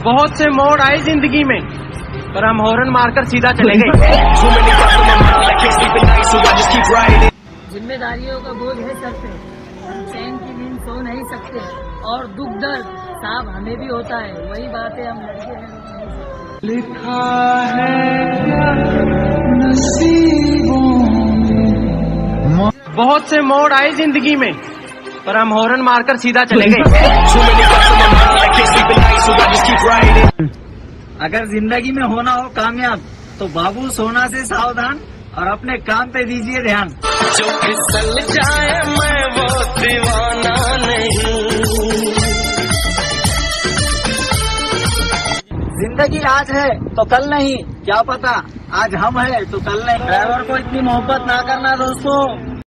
बहुत से मोड़ आए जिंदगी में, पर हम हॉर्न मारकर सीधा चले गए। जिम्मेदारियों का बोझ है सर पे, हम चैन की नींद सो नहीं सकते, और दुख दर्द साहब हमें भी होता है, वही बात है हम लड़के हैं। लिखा है नसीबों में। बहुत से मोड़ आए जिंदगी में, पर हम हॉर्न मारकर सीधा चले गए। अगर जिंदगी में होना हो कामयाब तो बाबू सोना से सावधान और अपने काम पे दीजिए ध्यान। जो फिसल जाए मैं वो दीवाना नहीं। जिंदगी आज है तो कल नहीं, क्या पता आज हम है तो कल नहीं। ड्राइवर को इतनी मोहब्बत ना करना दोस्तों,